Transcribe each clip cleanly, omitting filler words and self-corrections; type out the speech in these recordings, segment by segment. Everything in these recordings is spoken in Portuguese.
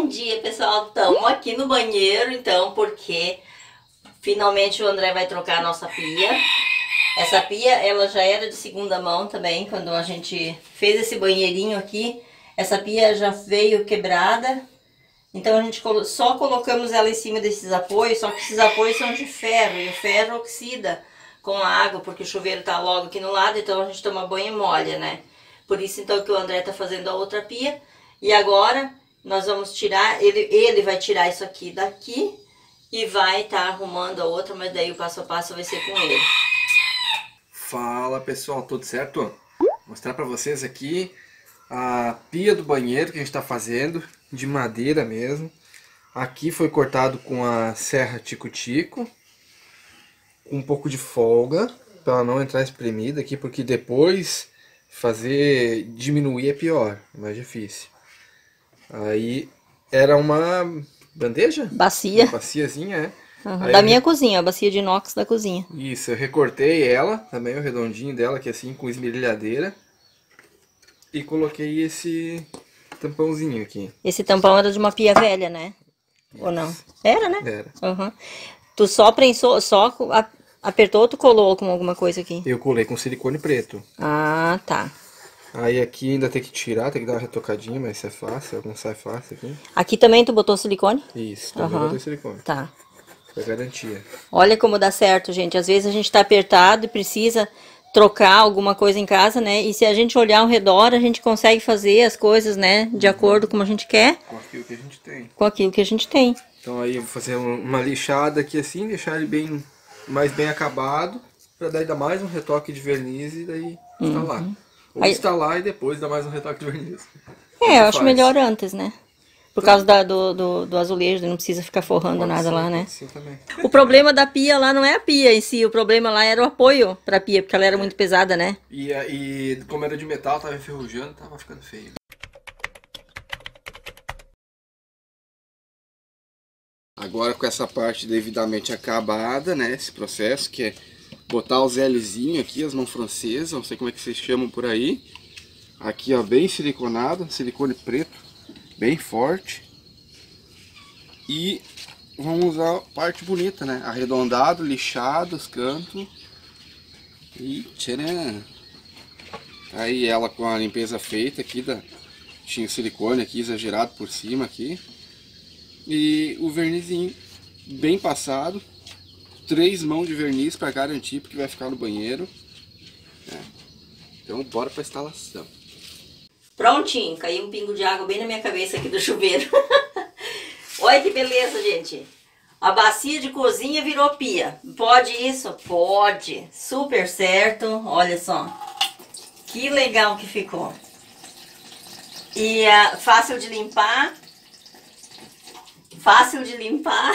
dia, pessoal. Estamos aqui no banheiro, então, porque finalmente o André vai trocar a nossa pia. Essa pia, ela já era de segunda mão também, quando a gente fez esse banheirinho aqui. Essa pia já veio quebrada, então a gente só colocamos ela em cima desses apoios, só que esses apoios são de ferro, e o ferro oxida com a água, porque o chuveiro tá logo aqui no lado, então a gente toma banho e molha, né? Por isso então que o André tá fazendo a outra pia. E agora nós vamos tirar, ele vai tirar isso aqui daqui e vai estar arrumando a outra, mas daí o passo a passo vai ser com ele. Fala pessoal, tudo certo? Vou mostrar pra vocês aqui a pia do banheiro que a gente tá fazendo, de madeira mesmo. Aqui foi cortado com a serra tico-tico, com um pouco de folga, para ela não entrar espremida aqui, porque depois diminuir é pior, é mais difícil. Aí era uma bandeja? Bacia. Uma baciazinha, é. Uhum, da minha cozinha, a bacia de inox da cozinha. Isso, eu recortei ela, também o redondinho dela, que é assim, com esmerilhadeira. E coloquei esse tampãozinho aqui. Esse tampão era de uma pia velha, né? Isso. Ou não? Era, né? Era. Uhum. Tu só prensou, apertou ou tu colou com alguma coisa aqui? Eu colei com silicone preto. Ah, tá. Aí aqui ainda tem que tirar, tem que dar uma retocadinha, mas isso é fácil, não sai fácil aqui. Aqui também tu botou silicone? Isso, também botei silicone. Tá. Pra garantia. Olha como dá certo, gente. Às vezes a gente tá apertado e precisa trocar alguma coisa em casa, né? E se a gente olhar ao redor, a gente consegue fazer as coisas, né? De acordo com como a gente quer. Com aquilo que a gente tem. Com aquilo que a gente tem. Então aí eu vou fazer uma lixada aqui assim, deixar ele mais bem acabado, pra daí dar mais um retoque de verniz e daí instalar. Ou aí, instalar e depois dar mais um retoque de verniz. Eu acho melhor antes, né? Por causa do azulejo, não precisa ficar forrando nada lá, né? Sim, também. O problema da pia lá não é a pia em si, o problema lá era o apoio pra pia, porque ela era muito pesada, né? E como era de metal, tava enferrujando, tava ficando feio. Agora com essa parte devidamente acabada, né? Esse processo que é botar os Lzinhos aqui, as mãos francesas, não sei como é que vocês chamam por aí. Aqui ó, bem siliconado, silicone preto. Bem forte. E vamos usar a parte bonita, né? Arredondado, lixado os cantos. E tcharam! Aí ela com a limpeza feita aqui, tinha o silicone aqui exagerado por cima aqui. E o vernizinho bem passado. 3 mãos de verniz para garantir, porque vai ficar no banheiro. Então bora para instalação. Prontinho, caiu um pingo de água bem na minha cabeça aqui do chuveiro. Olha que beleza, gente. A bacia de cozinha virou pia. Pode isso? Pode. Super certo. Olha só. Que legal que ficou. E fácil de limpar. Fácil de limpar.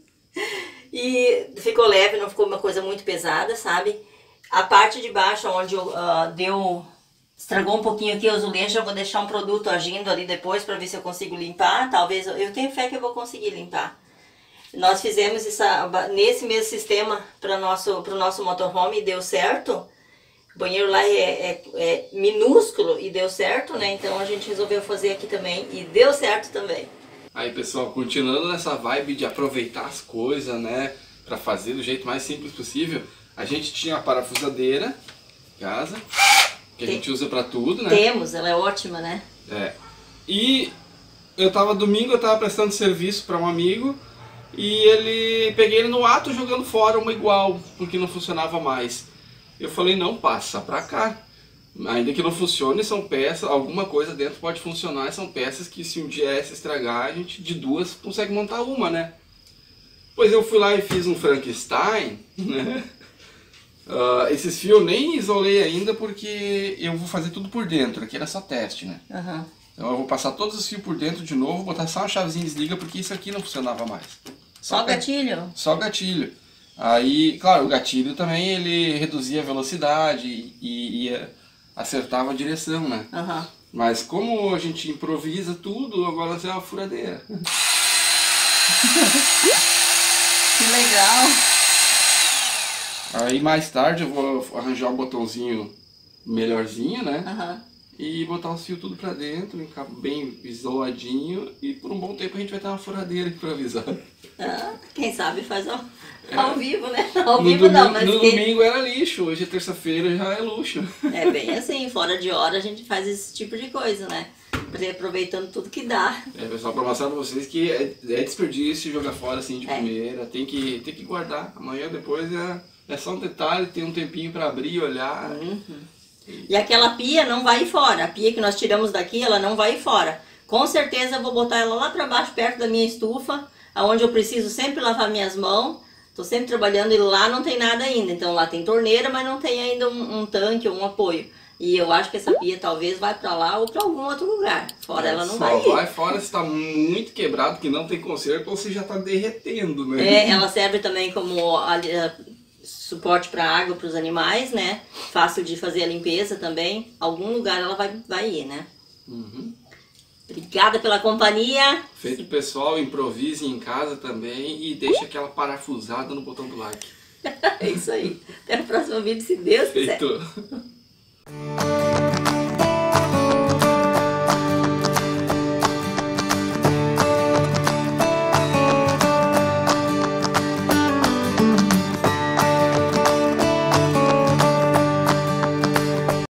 E ficou leve, não ficou uma coisa muito pesada, sabe? A parte de baixo, onde estragou um pouquinho aqui o azulejo, eu vou deixar um produto agindo ali depois para ver se eu consigo limpar. Talvez, eu tenho fé que eu vou conseguir limpar. Nós fizemos nesse mesmo sistema para o nosso motorhome e deu certo. O banheiro lá é minúsculo e deu certo, né? Então a gente resolveu fazer aqui também e deu certo também. Aí pessoal, continuando nessa vibe de aproveitar as coisas, né? Para fazer do jeito mais simples possível. A gente tinha a parafusadeira em casa. Que a gente usa pra tudo, né? Temos, ela é ótima, né? E domingo eu tava prestando serviço pra um amigo e peguei ele no ato jogando fora uma igual, porque não funcionava mais. Eu falei, não, passa pra cá. Ainda que não funcione, são peças, alguma coisa dentro pode funcionar, são peças que se um dia essa estragar, a gente de duas consegue montar uma, né? Pois eu fui lá e fiz um Frankenstein, né? Esses fios eu nem isolei ainda porque eu vou fazer tudo por dentro, aqui era só teste, né? Então eu vou passar todos os fios por dentro de novo, botar só uma chavezinha de desliga porque isso aqui não funcionava mais. Só gatilho? Só gatilho. Aí, claro, o gatilho também ele reduzia a velocidade e acertava a direção, né? Mas como a gente improvisa tudo, agora vai ser uma furadeira. Que legal! Aí mais tarde eu vou arranjar um botãozinho melhorzinho, né? e botar os fios tudo pra dentro, bem isoladinho, e por um bom tempo a gente vai ter uma furadeira aqui pra avisar. Ah, quem sabe faz ao vivo, né? Ao vivo domingo, não, mas no domingo era lixo, hoje é terça-feira, já é luxo. é bem assim, fora de hora a gente faz esse tipo de coisa, né? Aproveitando tudo que dá. Pessoal, pra mostrar pra vocês que é desperdício jogar fora assim de primeira, tem que guardar. Amanhã depois é só um detalhe, tem um tempinho pra abrir e olhar. E aquela pia não vai ir fora, a pia que nós tiramos daqui, ela não vai ir fora. Com certeza eu vou botar ela lá pra baixo, perto da minha estufa, onde eu preciso sempre lavar minhas mãos. Tô sempre trabalhando e lá não tem nada ainda, então lá tem torneira, mas não tem ainda um tanque ou um apoio. E eu acho que essa pia talvez vai pra lá ou pra algum outro lugar. Fora ela não vai ir. Só vai fora se tá muito quebrado, que não tem conserto, ou se já tá derretendo, né? Ela serve também como suporte para água para os animais, né? Fácil de fazer a limpeza também. Algum lugar ela vai ir, né? Obrigada pela companhia. Feito, pessoal, improvise em casa também e deixa aquela parafusada no botão do like. É isso aí. Até o próximo vídeo, se Deus quiser. Feito.